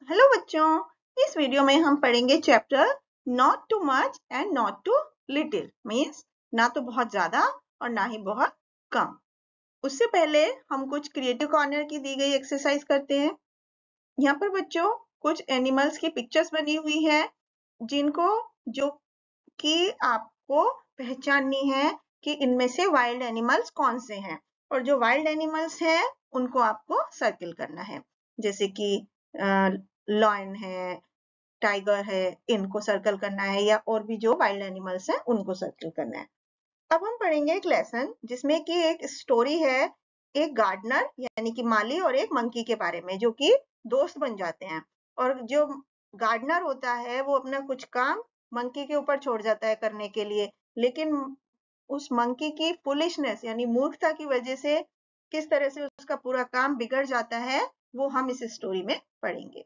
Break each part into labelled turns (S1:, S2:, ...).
S1: Hello बच्चों, इस video में हम पढ़ेंगे chapter not too much and not too little. Means ना तो बहुत ज्यादा और ना ही बहुत कम। उससे पहले हम कुछ क्रिएटिव कॉर्नर की दी गई एक्सरसाइज करते हैं। यहाँ पर बच्चों कुछ एनिमल्स की पिक्चर्स बनी हुई है जिनको जो कि आपको पहचाननी है कि इनमें से वाइल्ड एनिमल्स कौन से हैं, और जो वाइल्ड एनिमल्स हैं उनको आपको सर्किल करना है। जैसे कि लॉयन है, टाइगर है, इनको सर्कल करना है, या और भी जो वाइल्ड एनिमल्स हैं उनको सर्कल करना है। अब हम पढ़ेंगे एक लेसन जिसमें कि एक स्टोरी है एक गार्डनर यानी कि माली और एक मंकी के बारे में, जो कि दोस्त बन जाते हैं। और जो गार्डनर होता है वो अपना कुछ काम मंकी के ऊपर छोड़ जाता है करने के लिए, लेकिन उस मंकी की फुलिशनेस यानी मूर्खता की वजह से किस तरह से उसका पूरा काम बिगड़ जाता है वो हम इस स्टोरी में पढ़ेंगे।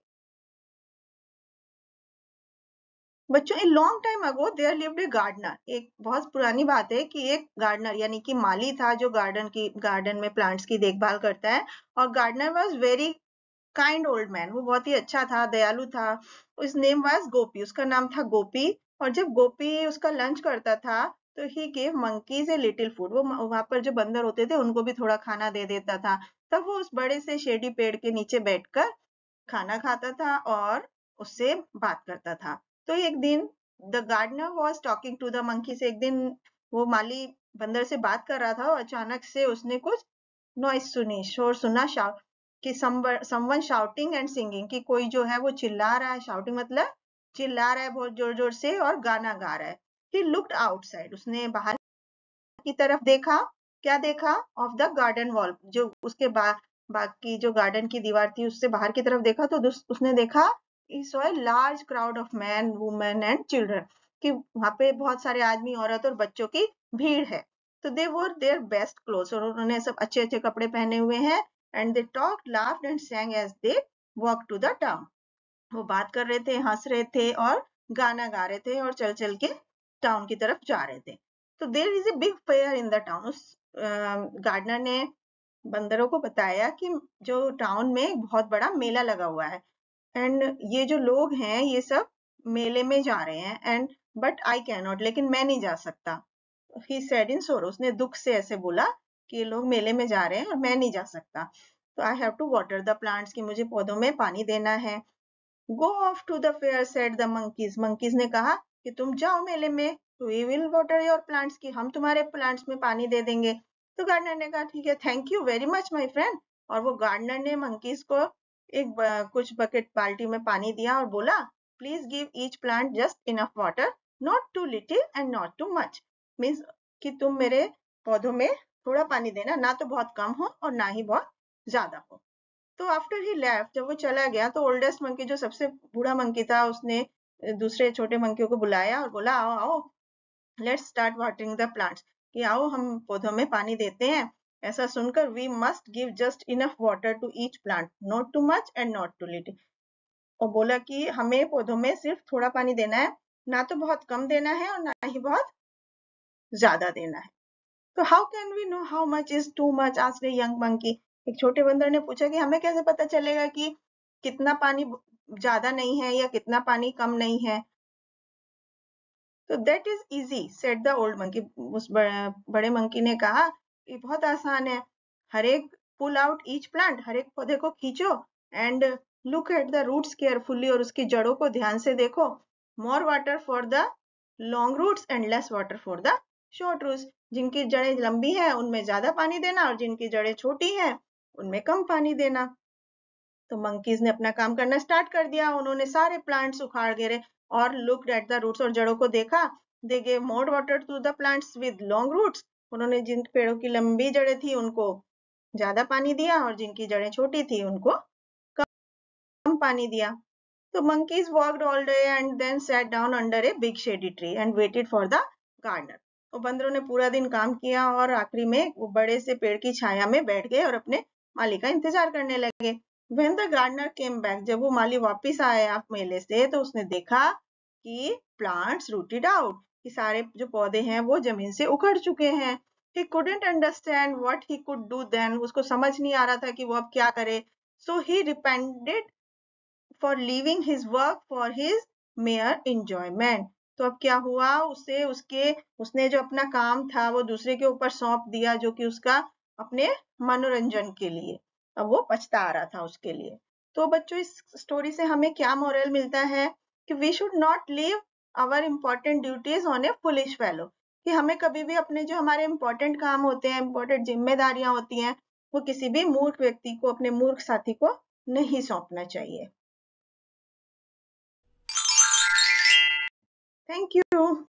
S1: बच्चों, a long time ago there lived a gardener. एक बहुत पुरानी बात है कि एक गार्डनर यानी कि माली था जो गार्डन में प्लांट्स की देखभाल करता है। और gardener was very kind old man, वो बहुत ही अच्छा था, दयालु था। उस नेम वाज गोपी, उसका नाम था गोपी। और जब गोपी उसका लंच करता था तो he gave monkeys a little food. वो वहां पर जो बंदर होते थे उनको भी थोड़ा खाना दे देता था। तब वो उस बड़े से शेडी पेड़ के नीचे बैठकर खाना खाता था और उससे बात करता था। तो एक दिन the gardener was talking to the monkey से, एक दिन वो माली बंदर से बात कर रहा था और अचानक से उसने कुछ नॉइस सुनी, शोर सुना, कि समवन शाउटिंग एंड सिंगिंग, कि कोई जो है वो चिल्ला रहा है। शाउटिंग मतलब चिल्ला रहा है बहुत जोर जोर से और गाना गा रहा है। ही लुक्ड आउटसाइड, उसने बाहर की तरफ देखा। क्या देखा? ऑफ द गार्डन वॉल, जो उसके बाकी जो गार्डन की दीवार थी उससे बाहर की तरफ देखा तो उसने देखा he saw a large crowd of men, women and children, कि वहां पे बहुत सारे आदमी, औरत और बच्चों की भीड़ है। तो दे wore their best clothes, और उन्होंने सब अच्छे अच्छे कपड़े पहने हुए हैं। and they talked, laughed and sang as they walked to the town. वो बात कर रहे थे, हंस रहे थे और गाना गा रहे थे और चल चल के टाउन की तरफ जा रहे थे। तो there is a big fair in the town. उस गार्डनर ने बंदरों को बताया कि जो टाउन में बहुत बड़ा मेला लगा हुआ है, एंड ये जो लोग हैं ये सब मेले में जा रहे हैं, and but I can not, लेकिन मैं नहीं जा सकता। ही सेड इन सोरो, उसने दुख से ऐसे बोला कि ये लोग मेले में जा रहे हैं और मैं नहीं जा सकता। तो I have to water the plants, कि मुझे पौधों में पानी देना है। Go off to the fair said the monkeys, monkeys ने कहा कि तुम जाओ मेले में, we will water your plants, की हम तुम्हारे प्लांट्स में पानी दे देंगे। तो गार्डनर ने कहा ठीक है, thank you very much my friend. और वो गार्डनर ने मंकीज को कुछ बकेट बाल्टी में पानी दिया और बोला please give each plant just enough water, not too little and not too much. Means कि तुम मेरे पौधों में थोड़ा पानी देना, ना तो बहुत कम हो और ना ही बहुत ज्यादा हो। तो आफ्टर ही लेफ्ट, जब वो चला गया तो ओल्डेस्ट मंकी, जो सबसे बूढ़ा मंकी था, उसने दूसरे छोटे मंकियों को बुलाया और बोला आओ आओ, let's start watering the plants, कि आओ हम पौधों में पानी देते हैं। ऐसा सुनकर we must give just enough water to each plant, not too much and not too little. और बोला कि हमें पौधों में सिर्फ थोड़ा पानी देना है, ना तो बहुत कम देना है और ना ही बहुत ज्यादा देना है। तो how can we know how much is too much, asked a young monkey. एक छोटे बंदर ने पूछा कि हमें कैसे पता चलेगा कि कितना पानी ज्यादा नहीं है या कितना पानी कम नहीं है। तो that is easy said the old monkey, उस बड़े मंकी ने कहा ये बहुत आसान है। हर एक पुल आउट ईच प्लांट, हर एक पौधे को खींचो, and look at the roots carefully, और उसकी जड़ों को ध्यान से देखो। More water for the long roots and less water for the short roots, जिनकी जड़ें लंबी हैं उनमें ज्यादा पानी देना और जिनकी जड़ें छोटी हैं उनमें कम पानी देना। तो मंकीज ने अपना काम करना स्टार्ट कर दिया, उन्होंने सारे प्लांट्स उखाड़ गिरे और लुक्ड एट द रूट्स, और जड़ों को देखा। They gave more water to the plants with long roots, उन्होंने जिन पेड़ों की लंबी जड़ें थी उनको ज्यादा पानी दिया और जिनकी जड़ें छोटी थी उनको कम पानी दिया। तो monkeys walked all day and then sat down under a big shady tree and waited for the gardener. तो बंदरों ने पूरा दिन काम किया और आखिरी में वो बड़े से पेड़ की छाया में बैठ गए और अपने माली का इंतजार करने लगे। When the gardener came back, जब वो माली वापिस आया मेले से तो उसने देखा कि plants rooted out, कि सारे जो पौधे हैं वो जमीन से उखड़ चुके हैं। He couldn't understand what he could do then, उसको समझ नहीं आ रहा था कि वो अब क्या करे। So he repented for leaving his work for his mere enjoyment. तो अब क्या हुआ, उसने जो अपना काम था वो दूसरे के ऊपर सौंप दिया, जो कि उसका अपने मनोरंजन के लिए, अब वो पछता आ रहा था उसके लिए। तो बच्चों, इस स्टोरी से हमें क्या मोरल मिलता है कि we should not leave our important duties on a foolish fellow, कि हमें कभी भी अपने जो हमारे इम्पोर्टेंट काम होते हैं, इम्पोर्टेंट जिम्मेदारियां होती हैं, वो किसी भी मूर्ख व्यक्ति को, अपने मूर्ख साथी को नहीं सौंपना चाहिए। Thank you.